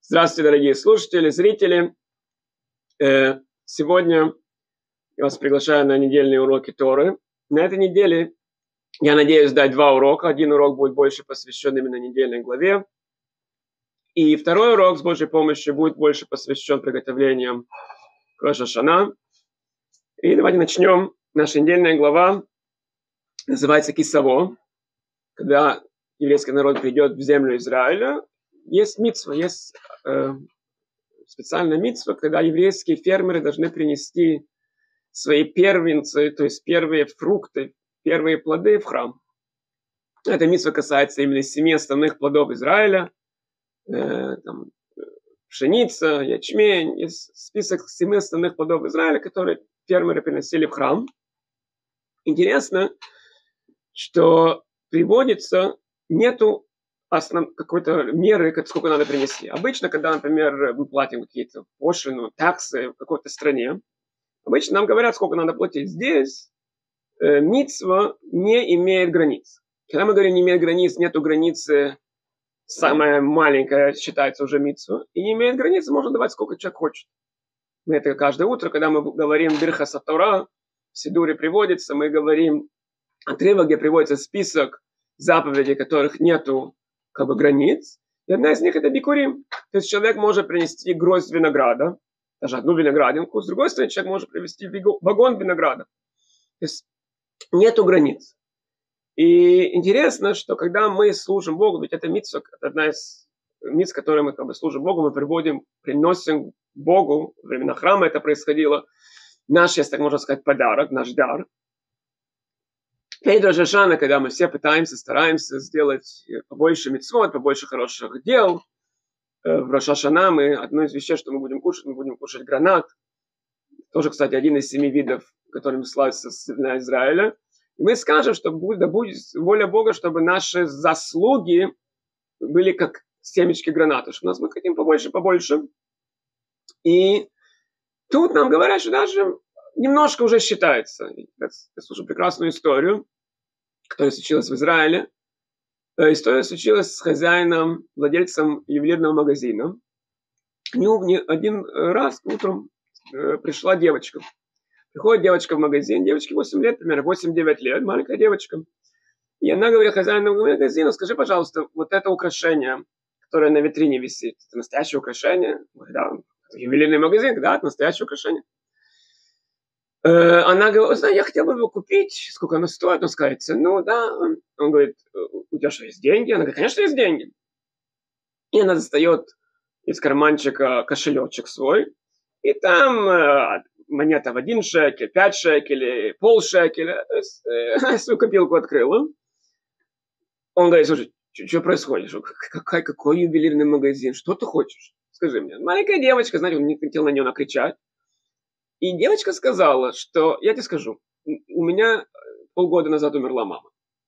Здравствуйте, дорогие слушатели, зрители. Сегодня я вас приглашаю на недельные уроки Торы. На этой неделе я надеюсь дать два урока. Один урок будет больше посвящен именно недельной главе. И второй урок с Божьей помощью будет больше посвящен приготовлениям к Рош ха-Шана. И давайте начнем. Наша недельная глава называется Кисаво. Когда еврейский народ придет в землю Израиля, есть мицва, есть специальная мицва, когда еврейские фермеры должны принести свои первенцы, то есть первые фрукты, первые плоды в храм. Эта мицва касается именно 7 основных плодов Израиля. Там, пшеница, ячмень. Есть список 7 основных плодов Израиля, которые фермеры приносили в храм. Интересно, что приводится, нету какой-то меры, сколько надо принести. Обычно, когда, например, мы платим какие-то пошлины, таксы в какой-то стране, обычно нам говорят, сколько надо платить. Здесь мицва не имеет границ. Когда мы говорим, не имеет границ, нету границы, самая маленькая считается уже мицва, и не имеет границ, можно давать сколько человек хочет. Мы это каждое утро, когда мы говорим Бирхас ха-Тора, в Сидуре приводится, мы говорим отрывок, где приводится список заповедей, которых нету границ. И одна из них это бикурим. То есть человек может принести гроздь винограда, даже одну виноградинку. С другой стороны, человек может привезти вагон винограда. То есть нету границ. И интересно, что когда мы служим Богу, ведь это мицва, это одна из мицв, которые мы служим Богу, мы приносим Богу, во времена храма это происходило, наш, если так можно сказать, подарок, наш дар. Перед Рош ха-Шана, когда мы все пытаемся, стараемся сделать побольше мицвот, побольше хороших дел, в Рош ха-Шана одно из вещей, что мы будем кушать гранат. Тоже, кстати, один из 7 видов, которыми славится страна Израиля. И мы скажем, что да будет воля Бога, чтобы наши заслуги были как семечки граната, что мы хотим побольше. И тут нам говорят, что даже немножко уже считается. Я слушаю прекрасную историю, которая случилась в Израиле. История случилась с хозяином, владельцем ювелирного магазина. К нему один раз утром пришла девочка. Приходит девочка в магазин, девочке 8 лет, примерно 8-9 лет, маленькая девочка. И она говорит хозяину магазина: скажи, пожалуйста, вот это украшение, которое на витрине висит, это настоящее украшение? Да, ювелирный магазин, да, это настоящее украшение. Она говорит: я хотела бы его купить, сколько оно стоит? Он скажет цену, да. Он говорит: у тебя что, есть деньги? Она говорит: конечно, есть деньги. И она достает из карманчика кошелечек свой, и там монета в 1 шекель, 5 шекелей, полшекеля. То есть она свою копилку открыла. Он говорит: слушай, что происходит? Какой ювелирный магазин? Что ты хочешь? Скажи мне. Маленькая девочка, знаете, он не хотел на нее накричать. И девочка сказала, что, я тебе скажу, у меня полгода назад умерла мама.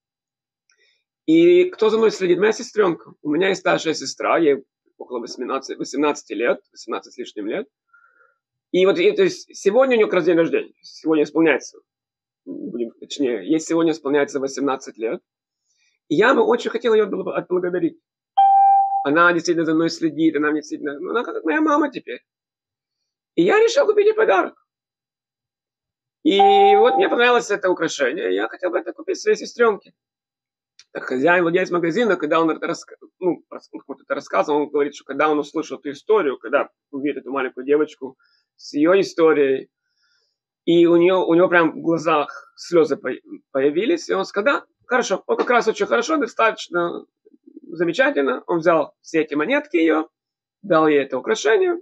И кто за мной следит? Моя сестренка. У меня есть старшая сестра, ей около 18 лет, 18 с лишним лет. И вот, то есть, сегодня у нее как раз день рождения. Сегодня исполняется, ей сегодня исполняется 18 лет. И я бы очень хотел ее отблагодарить. Она действительно за мной следит, она как моя мама теперь. И я решил купить ей подарок. И вот мне понравилось это украшение, я хотел бы это купить своей сестренке. Так хозяин, владелец магазина, когда он это рассказывал, он говорит, что когда он услышал эту историю, когда увидел эту маленькую девочку с ее историей, и у него прям в глазах слезы появились, и он сказал: да, хорошо, он как раз очень хорошо, достаточно замечательно. Он взял все эти монетки ее, дал ей это украшение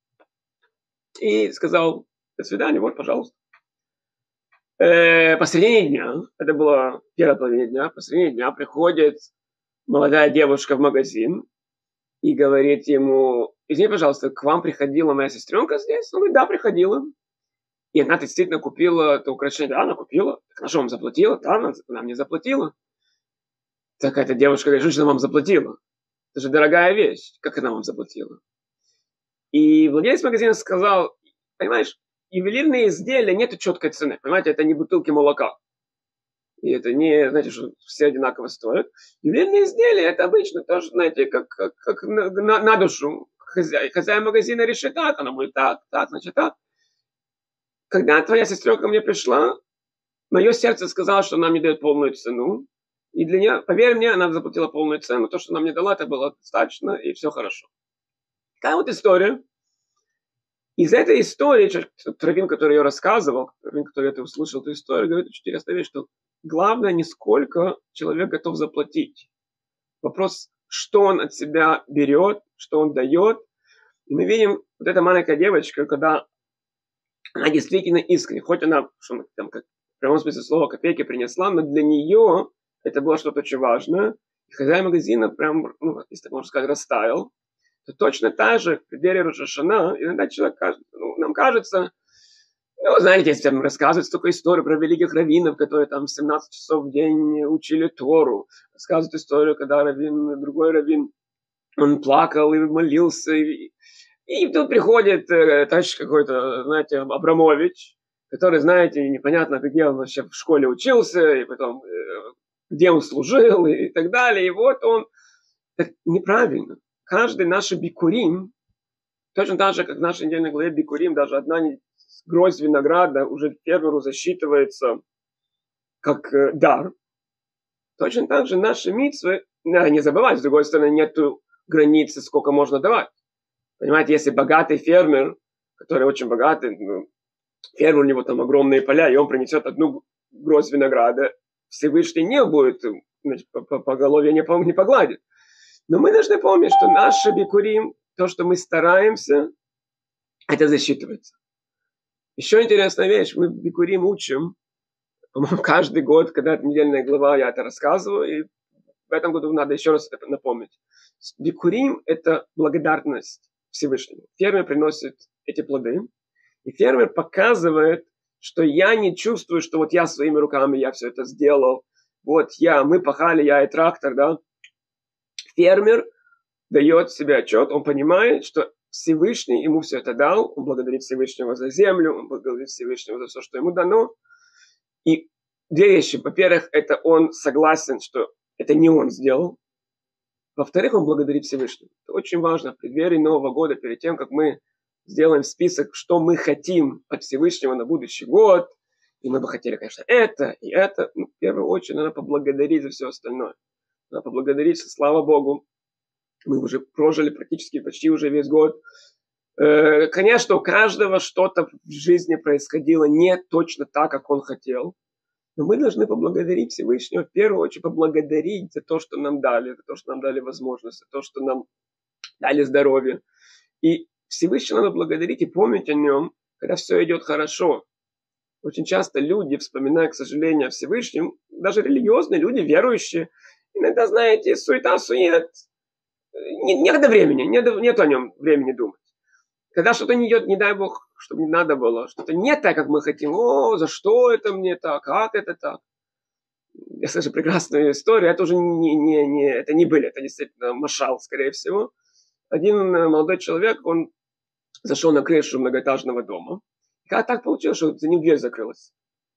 и сказал: до свидания, вот, пожалуйста. Посредине дня, это было первая половина дня, посредине дня приходит молодая девушка в магазин и говорит ему: извини, пожалуйста, к вам приходила моя сестренка здесь? Он говорит: да, приходила. И она действительно купила это украшение. Да, она купила. Так она что, вам заплатила? Да, она мне заплатила. Так эта девушка говорит: что она вам заплатила? Это же дорогая вещь. Как она вам заплатила? И владелец магазина сказал: понимаешь, ювелирные изделия нету четкой цены. Понимаете, это не бутылки молока. И это не, знаете, что все одинаково стоят. Ювелирные изделия, это обычно тоже, знаете, как на душу. хозяин магазина решит так, оно будет так, значит так. Когда твоя сестренка ко мне пришла, мое сердце сказало, что она мне дает полную цену. И для нее, поверь мне, она заплатила полную цену. То, что она мне дала, это было достаточно, и все хорошо. Такая вот история. Из этой истории, Равин, который я рассказывал, Равин, который это услышал, эту историю, говорит очень интересную вещь, что главное не сколько человек готов заплатить. Вопрос, что он от себя берет, что он дает. И мы видим, вот эта маленькая девочка, когда она действительно искренне, хоть она, что там, как, в прямом смысле слова, копейки принесла, но для нее это было что-то очень важное. И хозяин магазина прям, если так можно сказать, растаял. То точно так же в преддверии Рош ха-Шана иногда человек кажется, нам кажется, знаете, если там рассказывают столько историй про великих раввинов, которые там 17 часов в день учили Тору, рассказывают историю, когда другой раввин, он плакал и молился, и тут приходит товарищ какой-то, знаете, Абрамович, который, знаете, непонятно, где он вообще в школе учился, и потом, где он служил, и так далее, и вот он, так неправильно. Каждый наш бикурим, точно так же, как в нашей недельной главе бикурим, даже одна гроздь винограда уже фермеру засчитывается как дар. Точно так же наши мицвы, не забывать, с другой стороны, нету границы, сколько можно давать. Понимаете, если богатый фермер, который очень богатый, фермер, у него там огромные поля, и он принесет одну гроздь винограда, Всевышний не будет, значит, по голове не погладит. Но мы должны помнить, что наш бикурим, то, что мы стараемся, это засчитывается. Еще интересная вещь, мы бикурим учим, по-моему, каждый год, когда это недельная глава, я это рассказываю, и в этом году надо еще раз это напомнить. Бикурим – это благодарность Всевышнему. Фермер приносит эти плоды, и фермер показывает, что я не чувствую, что вот я своими руками, я все это сделал, вот мы пахали, я и трактор, да. Фермер дает себе отчет, он понимает, что Всевышний ему все это дал, он благодарит Всевышнего за землю, он благодарит Всевышнего за все, что ему дано. И две вещи. Во-первых, это он согласен, что это не он сделал. Во-вторых, он благодарит Всевышнего. Это очень важно в преддверии Нового года, перед тем, как мы сделаем список, что мы хотим от Всевышнего на будущий год. И мы бы хотели, конечно, это и это. В первую очередь, надо поблагодарить за все остальное. Надо поблагодарить, что, слава Богу, мы уже прожили практически почти уже весь год. Конечно, у каждого что-то в жизни происходило не точно так, как он хотел. Но мы должны поблагодарить Всевышнего, в первую очередь поблагодарить за то, что нам дали, за то, что нам дали возможность, за то, что нам дали здоровье. И Всевышнего надо благодарить и помнить о нем, когда все идет хорошо. Очень часто люди, вспоминая, к сожалению, о Всевышнем, даже религиозные люди, верующие, иногда, знаете, суета-сует, нет времени, нет о нем времени думать. Когда что-то не идет, не дай Бог, чтобы не надо было, что-то не так, как мы хотим, за что это мне так, как это так. Я слышу прекрасную историю, это уже это не были, это действительно машал, скорее всего. Один молодой человек, он зашел на крышу многоэтажного дома, и когда так получилось, что за ним дверь закрылась.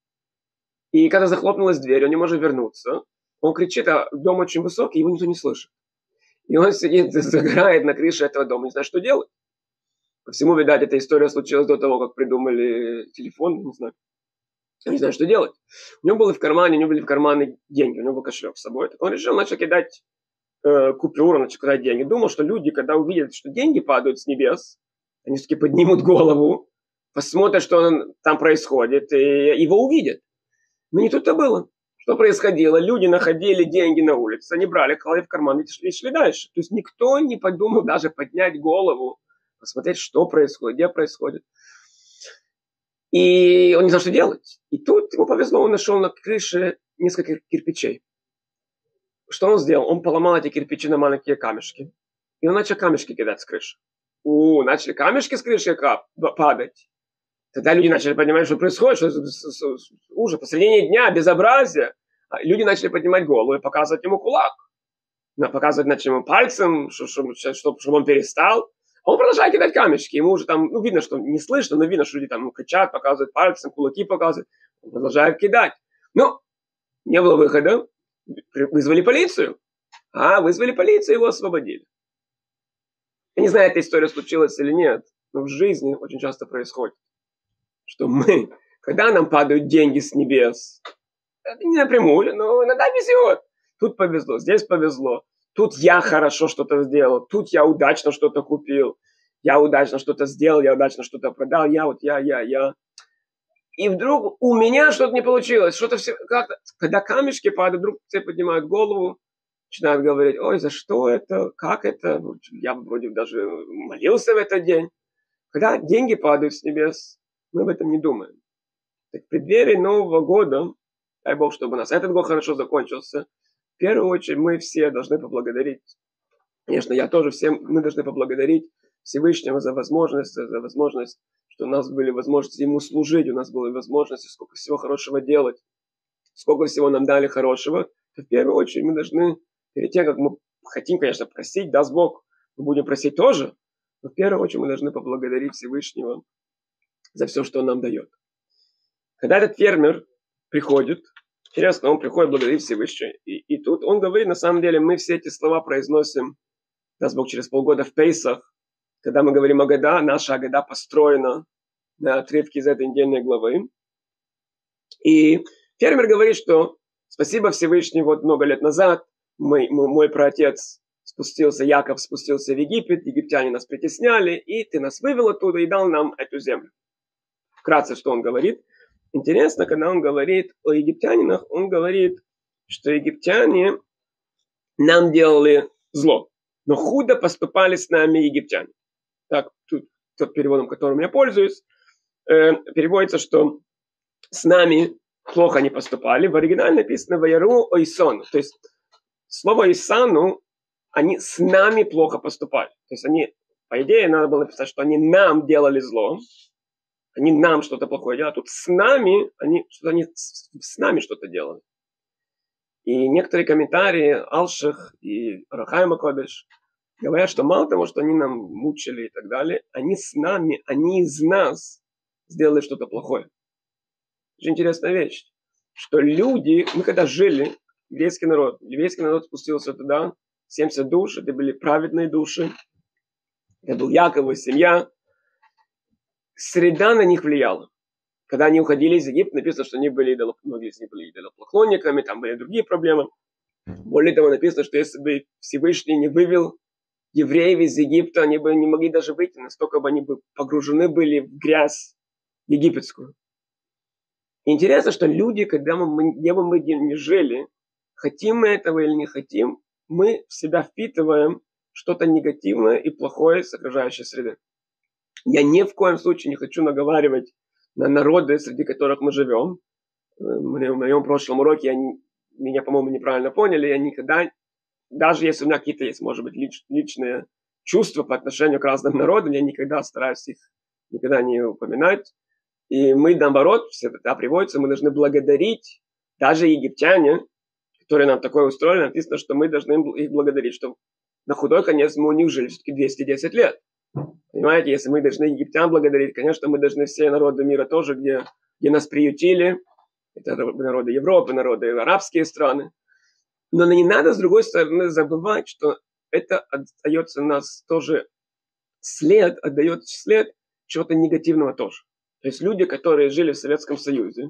И когда захлопнулась дверь, он не может вернуться, он кричит, а дом очень высокий, его никто не слышит. И он сидит, загорает на крыше этого дома, не знает, что делать. По всему, видать, эта история случилась до того, как придумали телефон, не знаю. Я не знаю, что делать. У него были в кармане деньги, у него был кошелек с собой. Он решил, начал кидать купюры, начал кидать деньги. Думал, что люди, когда увидят, что деньги падают с небес, они все-таки поднимут голову, посмотрят, что там происходит, и его увидят. Но не тут-то было. Что происходило? Люди находили деньги на улице, они брали, клали в карман и шли дальше. То есть никто не подумал даже поднять голову, посмотреть, что происходит, где происходит. И он не знал, что делать. И тут ему повезло, он нашел на крыше несколько кирпичей. Что он сделал? Он поломал эти кирпичи на маленькие камешки. И он начал камешки кидать с крыши. Начали камешки с крыши падать. Тогда люди начали понимать, что происходит, что ужас, посредине дня, безобразие. Люди начали поднимать голову и показывать ему кулак. Показывать начали ему пальцем, чтобы он перестал. Он продолжает кидать камешки. Ему уже там, видно, что не слышно, но видно, что люди там кричат, показывают пальцем, кулаки показывают. Он продолжает кидать. Но не было выхода. Вызвали полицию. Вызвали полицию, его освободили. Я не знаю, эта история случилась или нет, но в жизни очень часто происходит, что мы, когда нам падают деньги с небес, это не напрямую, но иногда везет. Тут повезло, здесь повезло. Тут я хорошо что-то сделал, тут я удачно что-то купил, я удачно что-то сделал, я удачно что-то продал, я. И вдруг у меня что-то не получилось, что-то все как-то, когда камешки падают, вдруг все поднимают голову, начинают говорить: ой, за что это, как это, я вроде даже молился в этот день. Когда деньги падают с небес, мы об этом не думаем. Так в преддверии Нового года, дай Бог, чтобы у нас этот год хорошо закончился, в первую очередь мы все должны поблагодарить. Конечно, я тоже, мы должны поблагодарить Всевышнего за возможность, что у нас были возможности Ему служить, у нас были возможности сколько всего хорошего делать, сколько всего нам дали хорошего. То в первую очередь мы должны, перед тем, как мы хотим, конечно, просить, даст Бог, мы будем просить тоже, но в первую очередь мы должны поблагодарить Всевышнего за все, что Он нам дает. Когда этот фермер приходит, интересно, он приходит благодарить Всевышнего, и тут он говорит, на самом деле, мы все эти слова произносим, даст Бог, через полгода в Пейсах, когда мы говорим Агада, наша Агада построена на отрывке из этой недельной главы. И фермер говорит, что спасибо Всевышний, вот много лет назад мой праотец Яков спустился в Египет, египтяне нас притесняли, и ты нас вывел оттуда и дал нам эту землю. Вкратце, что он говорит. Интересно, когда он говорит о египтянинах, он говорит, что египтяне нам делали зло, но худо поступали с нами египтяне. Так, тут тот переводом, которым я пользуюсь, переводится, что с нами плохо они поступали. В оригинале написано «Ваяру ойсону». То есть слово «ойсану», они с нами плохо поступали. То есть они, по идее, надо было написать, что они нам делали зло. Они нам что-то плохое делали. А тут с нами, они с нами что-то делали. И некоторые комментарии Алших и Рахайма Кодеш говорят, что мало того, что они нам мучили и так далее, они с нами, они из нас сделали что-то плохое. Очень интересная вещь, что люди, мы когда жили, еврейский народ спустился туда, 70 душ, это были праведные души, это был Яков и семья, среда на них влияла. Когда они уходили из Египта, написано, что многие из них были идолопоклонниками, там были другие проблемы. Более того, написано, что если бы Всевышний не вывел евреев из Египта, они бы не могли даже выйти, настолько бы они бы погружены были в грязь египетскую. Интересно, что люди, где бы мы не жили, хотим мы этого или не хотим, мы в себя впитываем что-то негативное и плохое с окружающей среды. Я ни в коем случае не хочу наговаривать на народы, среди которых мы живем. В моем прошлом уроке меня, по-моему, неправильно поняли. Я никогда, даже если у меня какие-то есть, может быть, личные чувства по отношению к разным народам, я никогда стараюсь их никогда не упоминать. И мы, наоборот, все это приводится, мы должны благодарить даже египтяне, которые нам такое устроили, написано, что мы должны их благодарить, что на худой конец мы у них жили все-таки 210 лет. Понимаете, если мы должны египтян благодарить, конечно, мы должны все народы мира тоже, где нас приютили. Это народы Европы, народы арабские страны. Но не надо, с другой стороны, забывать, что это остается у нас тоже отдает след чего-то негативного тоже. То есть люди, которые жили в Советском Союзе,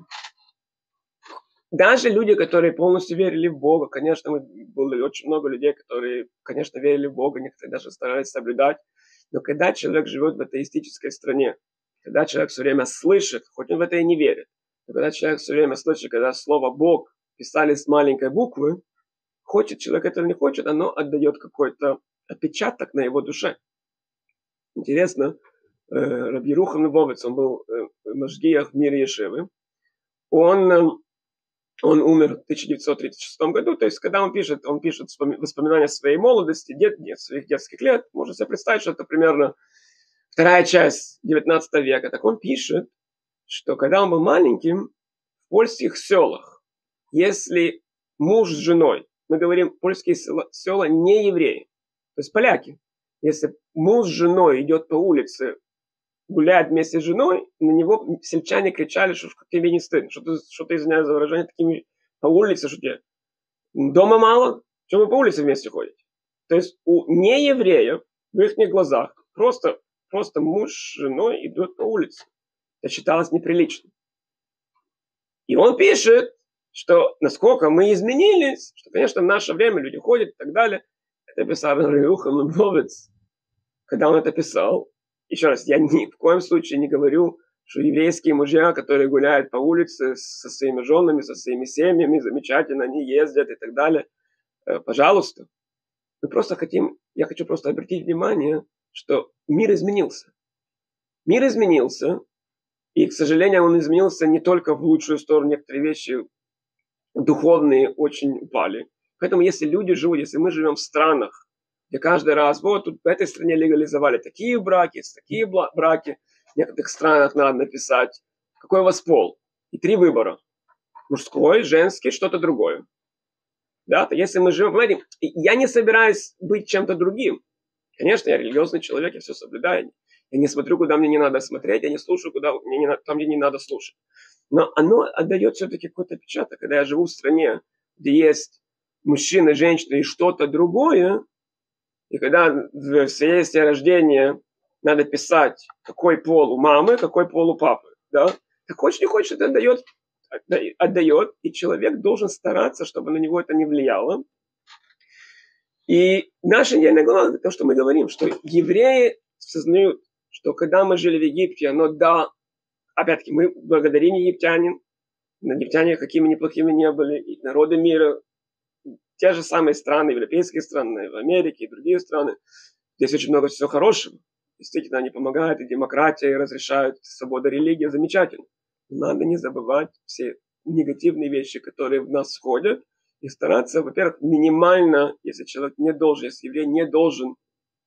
даже люди, которые полностью верили в Бога, конечно, было очень много людей, которые, конечно, верили в Бога, некоторые даже старались соблюдать. Но когда человек живет в атеистической стране, когда человек все время слышит, хоть он в это и не верит, но когда человек все время слышит, когда слово «Бог» писали с маленькой буквы, хочет человек это или не хочет, оно отдает какой-то отпечаток на его душе. Интересно, Раби Ерухам Левовец, он был машгиах в мире Ешивы, он умер в 1936 году, то есть когда он пишет воспоминания своей молодости, своих детских лет, можно себе представить, что это примерно вторая часть 19 века. Так он пишет, что когда он был маленьким, в польских селах, если муж с женой, мы говорим, польские села не евреи, то есть поляки, если муж с женой идет по улице, гуляет вместе с женой, на него сельчане кричали, что тебе не стыдно, что ты, извиняюсь за выражение, такими по улице, что тебе дома мало, что вы по улице вместе ходите. То есть у неевреев в их глазах просто муж с женой идут по улице. Это считалось неприличным. И он пишет, что насколько мы изменились, что, конечно, в наше время люди ходят и так далее. Это писал Рюхан Лубовец, когда он это писал. Еще раз, я ни в коем случае не говорю, что еврейские мужья, которые гуляют по улице со своими женами, со своими семьями, замечательно, они ездят и так далее. Пожалуйста. Я хочу просто обратить внимание, что мир изменился. Мир изменился, и, к сожалению, он изменился не только в лучшую сторону. Некоторые вещи духовные очень упали. Поэтому если мы живем в странах, где каждый раз, вот тут в этой стране легализовали такие браки, браки, в некоторых странах надо написать, какой у вас пол. И 3 выбора. Мужской, женский, что-то другое. Да, то если мы живем, понимаете, я не собираюсь быть чем-то другим. Конечно, я религиозный человек, я все соблюдаю. Я не смотрю, куда мне не надо смотреть, я не слушаю, там, где не надо слушать. Но оно отдает все-таки какой-то отпечаток. Когда я живу в стране, где есть мужчина, женщина и что-то другое, и когда в свидетельстве о рождении надо писать, какой пол у мамы, какой пол у папы, да? Так хочешь не хочешь, это отдает, и человек должен стараться, чтобы на него это не влияло. И наша недельная глава, это то, что мы говорим, что евреи сознают, что когда мы жили в Египте, опять-таки, мы благодарим египтянин, египтяне какими неплохими не были, и народы мира, те же самые страны, европейские страны, в Америке и другие страны, здесь очень много всего хорошего. Действительно, они помогают, и демократия, и разрешают, свобода религии, замечательно. Но надо не забывать все негативные вещи, которые в нас входят, и стараться, во-первых, минимально, если еврей не должен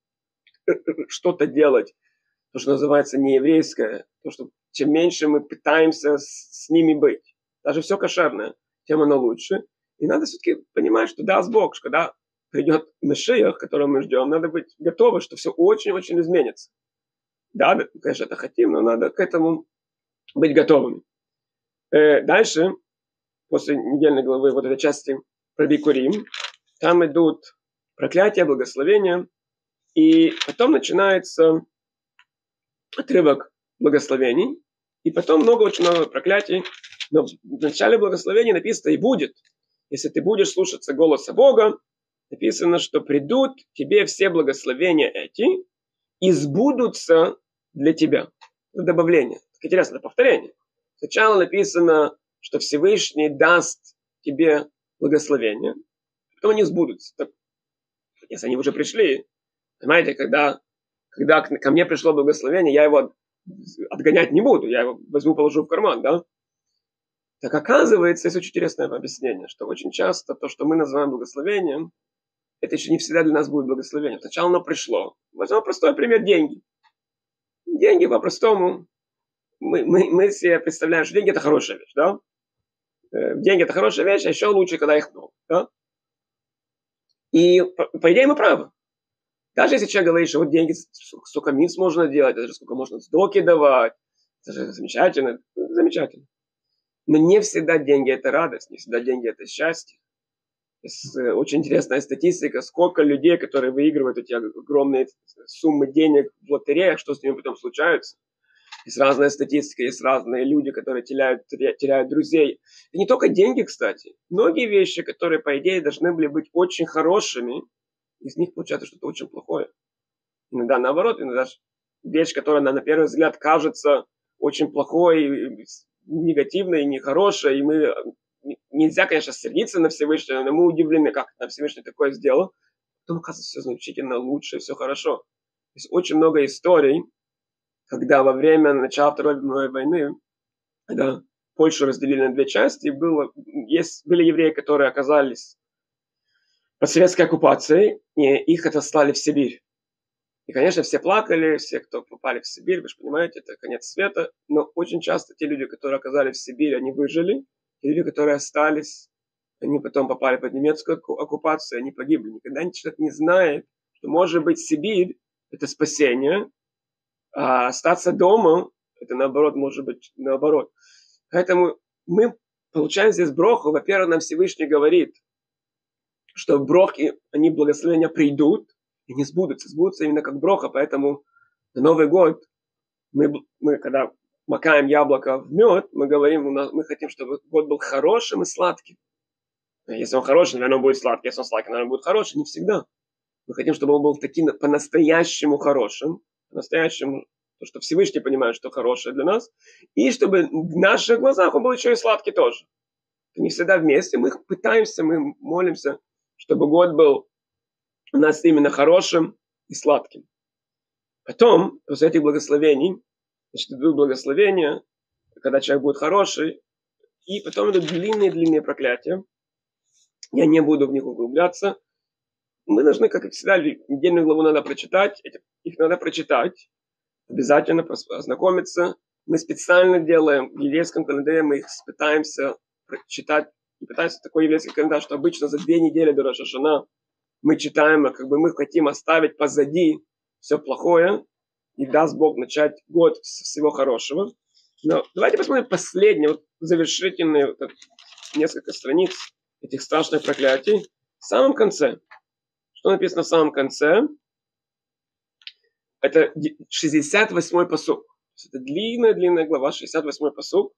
что-то делать, то, что называется нееврейское, то, что чем меньше мы пытаемся с ними быть, даже все кошерное, тем оно лучше. И надо все-таки понимать, что даст Бог, что когда придет Машиах, которого мы ждем, надо быть готовы, что все очень-очень изменится. Да, конечно, это хотим, но надо к этому быть готовыми. Дальше, после недельной главы, вот этой части про Бикурим, там идут проклятия, благословения, и потом начинается отрывок благословений, и потом очень много проклятий. Но в начале благословения написано «и будет». Если ты будешь слушаться голоса Бога, написано, что придут тебе все благословения эти и сбудутся для тебя. Это добавление. Так интересно, это повторение. Сначала написано, что Всевышний даст тебе благословение, потом они сбудутся. Так, если они уже пришли, понимаете, когда ко мне пришло благословение, я его отгонять не буду, я его возьму, положу в карман, да? Так оказывается, есть очень интересное объяснение, что очень часто то, что мы называем благословением, это еще не всегда для нас будет благословение. Сначала оно пришло. Возьмем простой пример – деньги. Деньги по-простому. Мы себе представляем, что деньги – это хорошая вещь, да? Деньги – это хорошая вещь, а еще лучше, когда их много, да? И, по идее, мы правы. Даже если человек говорит, что вот деньги, сколько мисс можно делать, даже сколько можно сдоки давать, это же замечательно, замечательно. Но не всегда деньги – это радость, не всегда деньги – это счастье. Есть очень интересная статистика, сколько людей, которые выигрывают эти огромные суммы денег в лотереях, что с ними потом случается. Есть разная статистика, есть разные люди, которые теряют друзей. И не только деньги, кстати. Многие вещи, которые, по идее, должны были быть очень хорошими, из них получается что-то очень плохое. Иногда наоборот, иногда вещь, которая на первый взгляд кажется очень плохой, негативной, нехорошей, и мы нельзя, конечно, сердиться на Всевышнего, но мы удивлены, как на Всевышний такое сделал. Потом, оказывается, все значительно лучше, все хорошо. Есть очень много историй, когда во время начала Второй мировой войны, когда Польшу разделили на 2 части, были евреи, которые оказались под советской оккупацией, и их отослали в Сибирь. И, конечно, все плакали, все, кто попали в Сибирь, вы же понимаете, это конец света. Но очень часто те люди, которые оказались в Сибири, они выжили. Те люди, которые остались, они потом попали под немецкую оккупацию, они погибли. Никогда человек не знает, что, может быть, Сибирь – это спасение, а остаться дома – это, наоборот, может быть, наоборот. Поэтому мы получаем здесь броху. Во-первых, нам Всевышний говорит, что брохи, они благословения придут. и не сбудутся. Сбудутся именно как броха, поэтому на Новый год мы когда макаем яблоко в мед, мы говорим, мы хотим, чтобы год был хорошим и сладким. Если он хороший, наверное, он будет сладкий. Если он сладкий, наверное, он будет хороший. Не всегда. Мы хотим, чтобы он был таким по-настоящему хорошим. По-настоящему, то, что Всевышний понимает, что хорошее для нас. И чтобы в наших глазах он был еще и сладкий тоже. Это не всегда вместе. Мы пытаемся, мы молимся, чтобы год был у нас именно хорошим и сладким. Потом, после этих благословений, значит, идут благословения, когда человек будет хороший. И потом идут длинные-длинные проклятия. Я не буду в них углубляться. Мы должны, как и всегда, недельную главу надо прочитать. Их надо прочитать. Обязательно ознакомиться. Мы специально делаем в еврейском календаре, мы их пытаемся прочитать. И пытаемся такой еврейский календарь, что обычно за 2 недели до Рош ха-Шана мы читаем, как бы мы хотим оставить позади все плохое. И даст Бог начать год с всего хорошего. Но давайте посмотрим последние, завершительные несколько страниц этих страшных проклятий. В самом конце. Что написано в самом конце? Это 68-й пасук. Это длинная глава, 68-й пасук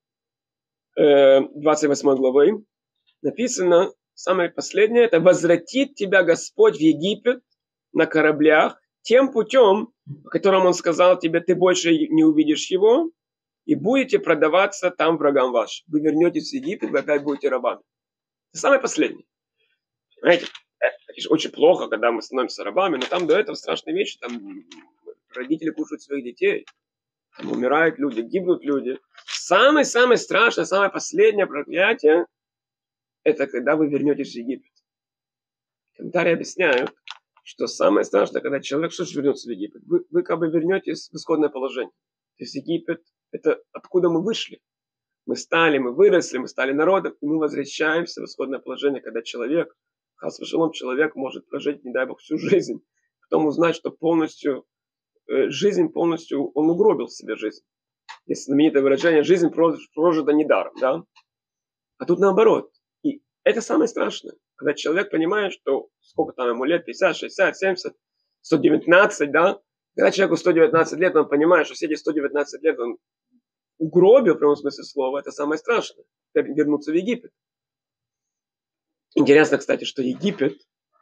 28 главы. Написано, самое последнее, это «Возвратит тебя Господь в Египет на кораблях тем путем, по которому Он сказал тебе, ты больше не увидишь его, и будете продаваться там врагам вашим. Вы вернетесь в Египет, вы опять будете рабами». Это самое последнее. Понимаете, это же очень плохо, когда мы становимся рабами, но там до этого страшные вещи, там родители кушают своих детей, там умирают люди, гибнут люди. Самое-самое страшное, самое последнее проклятие, это когда вы вернетесь в Египет. Комментарии объясняют, что самое страшное, когда человек что же вернется в Египет? Вы как бы вернетесь в исходное положение. То есть Египет, это откуда мы вышли. Мы выросли, мы стали народом, и мы возвращаемся в исходное положение, когда человек, человек может прожить, не дай Бог, всю жизнь, потом узнать, что жизнь полностью, он угробил в себе жизнь. Есть знаменитое выражение, жизнь прожита недаром, да? А тут наоборот. И это самое страшное, когда человек понимает, что сколько там ему лет, 50, 60, 70, 119, да? Когда человеку 119 лет, он понимает, что все эти 119 лет он угробил, в прямом смысле слова, это самое страшное. Вернуться в Египет. Интересно, кстати, что Египет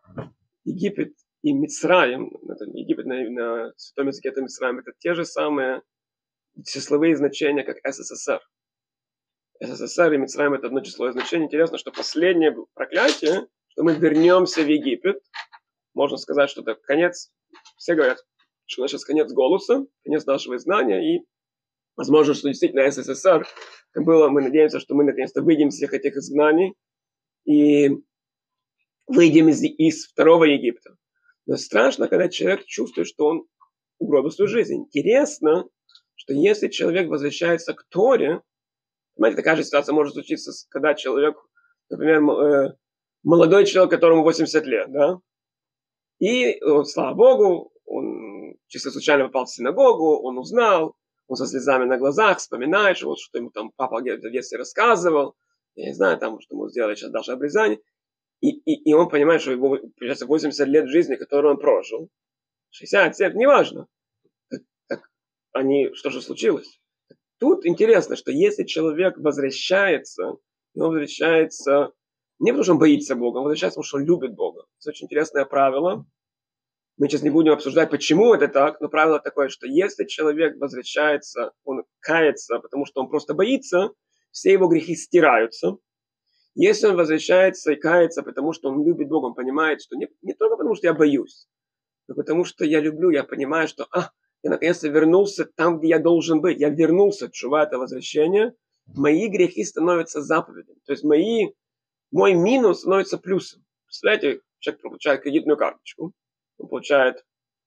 и Мицраим, Египет на святом языке это Мицраим, это те же самые числовые значения, как СССР. СССР и Мицраим это одно числовое значение. Интересно, что последнее проклятие, что мы вернемся в Египет, можно сказать, что это конец, все говорят, что это сейчас конец голоса, конец нашего знания, и возможно, что действительно СССР было, мы надеемся, что мы наконец-то выйдем из всех этих изгнаний и выйдем из второго Египта. Но страшно, когда человек чувствует, что он угробил свою жизнь. Интересно, что если человек возвращается к Торе, понимаете, такая же ситуация может случиться, когда человек, например, молодой человек, которому 80 лет, да, и, слава Богу, он чисто случайно попал в синагогу, он узнал, он со слезами на глазах вспоминает, что ему там папа в детстве рассказывал, я не знаю, там, что ему сделали сейчас даже обрезание, и он понимает, что его, получается, 80 лет жизни, которую он прожил, 60, 70, неважно, так что же случилось? Тут интересно, что если человек возвращается, и он возвращается не потому, что он боится Бога, он возвращается, потому что он любит Бога. Это очень интересное правило. Мы сейчас не будем обсуждать, почему это так, но правило такое, что если человек возвращается, он кается, потому что он просто боится, все его грехи стираются. Если он возвращается и кается, потому что он любит Бога, он понимает, что не только потому, что я боюсь, но потому что я люблю, я понимаю, что я наконец-то вернулся там, где я должен быть. Я вернулся, чува это возвращение. Мои грехи становятся заповедями. То есть мой минус становится плюсом. Представляете, человек получает кредитную карточку. Он получает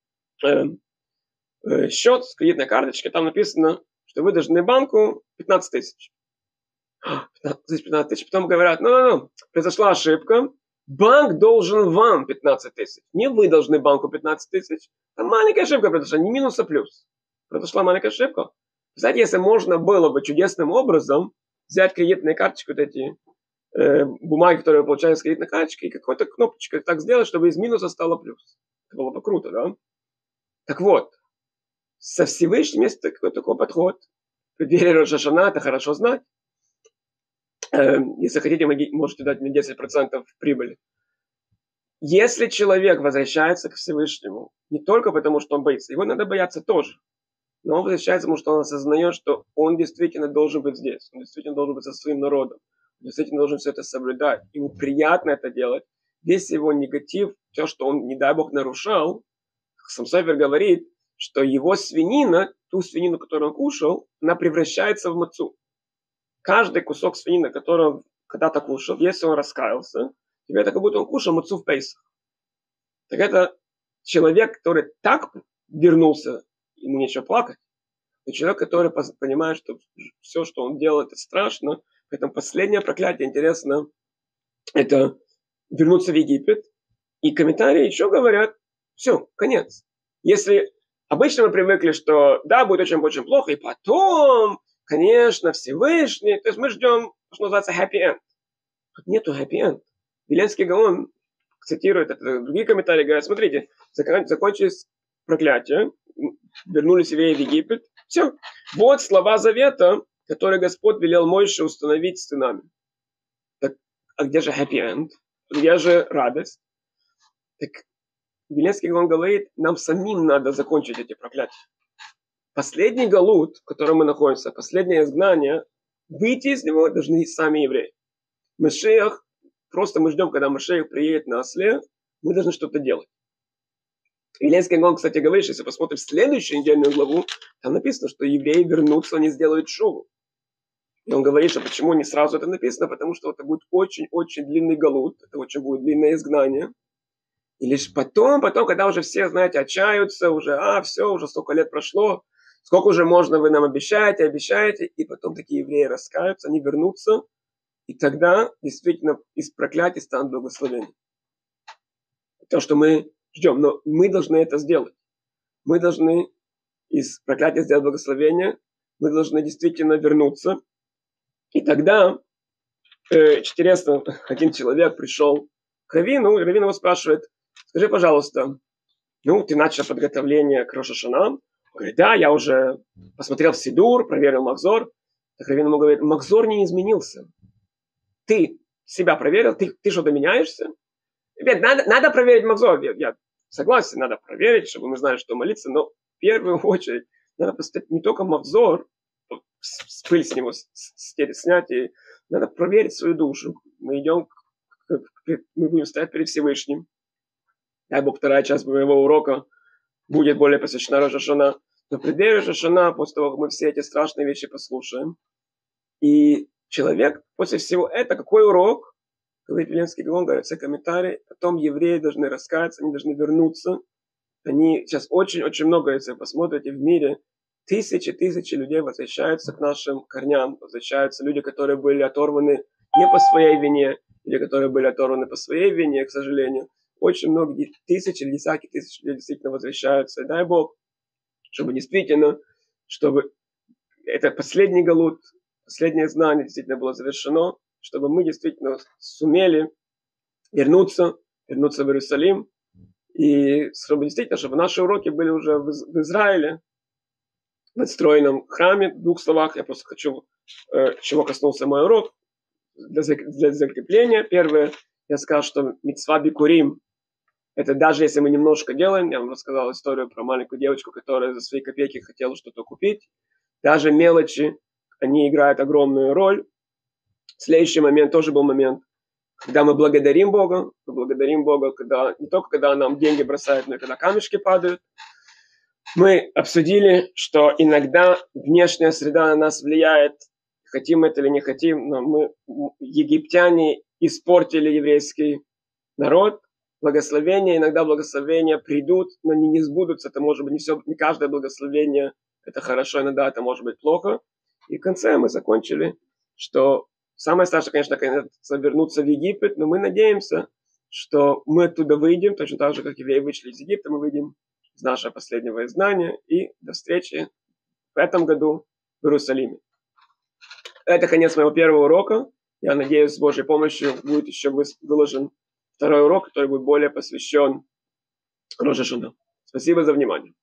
счет с кредитной карточки. Там написано, что вы должны банку 15 тысяч. 15 тысяч. Потом говорят, произошла ошибка. Банк должен вам 15 тысяч. Не вы должны банку 15 тысяч. Там маленькая ошибка произошла, не минус, а плюс. Произошла маленькая ошибка. Знаете, если можно было бы чудесным образом взять кредитные карточки вот эти бумаги, которые получают с кредитной карточки, и какой-то кнопочкой так сделать, чтобы из минуса стало плюс. Это было бы круто, да? Так вот, со Всевышним есть такой подход. В преддверии Рош ха-Шана это хорошо знать. Если хотите, можете дать мне 10% прибыли. Если человек возвращается к Всевышнему, не только потому, что он боится, его надо бояться тоже. Но он возвращается, потому что он осознает, что он действительно должен быть здесь. Он действительно должен быть со своим народом. Он действительно должен все это соблюдать. Ему приятно это делать. Весь его негатив, все, что он, не дай Бог, нарушал, сам Софер говорит, что его свинина, ту свинину, которую он кушал, она превращается в мацу. Каждый кусок свинины, который он когда-то кушал, если он раскаялся, теперь это как будто он кушал мацу в Пейсах. Так это человек, который так вернулся, ему нечего плакать. И человек, который понимает, что все, что он делает, это страшно. Поэтому последнее проклятие, интересно, это вернуться в Египет. И комментарии еще говорят, все, конец. Если обычно мы привыкли, что да, будет очень-очень плохо, и потом, конечно, Всевышний, то есть мы ждем, что называется, happy end. Тут нету happy end. Виленский Гаон цитирует это, другие комментарии говорят, смотрите, закончились проклятия, вернулись евреи в Египет, все. Вот слова завета, которые Господь велел Мойше установить с сынами. Так, а где же happy end? Где же радость? Так Виленский Гаон говорит, нам самим надо закончить эти проклятия. Последний галут, в котором мы находимся, последнее изгнание, выйти из него должны сами евреи. Машиах, просто мы ждем, когда Машиах приедет на осле, мы должны что-то делать. Виленский Гаон, кстати, говорит, что если посмотрим следующую недельную главу, там написано, что евреи вернутся, они сделают шуву. И он говорит, что почему не сразу это написано, потому что это будет очень-очень длинный галут, это очень будет длинное изгнание. И лишь потом, когда уже все, знаете, отчаются, уже, все, уже столько лет прошло, сколько уже можно, вы нам обещаете, и потом такие евреи раскаются, они вернутся, и тогда действительно из проклятий станут благословения. То, что мы ждем, но мы должны это сделать. Мы должны из проклятия сделать благословение, мы должны действительно вернуться. И тогда, интересно, один человек пришел к раввину, и раввин его спрашивает, скажи, пожалуйста, ты начал подготовление к Рош ха-Шана? Он говорит, да, я уже посмотрел в Сидур, проверил Махзор. Так раввин ему говорит, Махзор не изменился. Ты себя проверил, ты что-то меняешься? Ребят, надо проверить Махзор. Я согласен, надо проверить, чтобы мы знали, что молиться, но в первую очередь надо поставить не только Махзор, пыль с него снять, и надо проверить свою душу. Мы будем стоять перед Всевышним. Дай Бог, вторая часть моего урока будет более посвящена Рош ха-Шана. Но в преддверии Рош ха-Шана, после того, как мы все эти страшные вещи послушаем, и человек после всего этого, какой урок? Говорит Виленский Гаон, говорит все комментарии, потом евреи должны раскаяться, они должны вернуться. Они сейчас очень-очень много, если вы посмотрите, в мире тысячи людей возвращаются к нашим корням, возвращаются люди, которые были оторваны не по своей вине, или которые были оторваны по своей вине, к сожалению. Очень много тысяч или десятки тысяч людей действительно возвращаются. И дай Бог, чтобы действительно, чтобы это последний галут, последнее знание действительно было завершено, чтобы мы действительно сумели вернуться в Иерусалим, и чтобы действительно, чтобы наши уроки были уже в Израиле, в отстроенном храме. В двух словах я просто хочу, чего коснулся мой урок, для закрепления. Первое, я сказал, что мицва бикурим, это даже если мы немножко делаем, я вам рассказал историю про маленькую девочку, которая за свои копейки хотела что-то купить, даже мелочи, они играют огромную роль. Следующий момент тоже был момент, когда мы благодарим Бога, когда, не только когда нам деньги бросают, но и когда камешки падают. Мы обсудили, что иногда внешняя среда на нас влияет, хотим мы это или не хотим, но египтяне, испортили еврейский народ. Иногда благословения придут, но они не сбудутся. Это может быть не каждое благословение это хорошо, иногда это может быть плохо. И в конце мы закончили, что самое страшное, конечно, вернуться в Египет, но мы надеемся, что мы оттуда выйдем, точно так же, как евреи вышли из Египта, мы выйдем из нашего последнего изгнания, и до встречи в этом году в Иерусалиме. Это конец моего первого урока. Я надеюсь, с Божьей помощью будет еще выложен второй урок, который будет более посвящен Рош ха-Шана. Спасибо за внимание.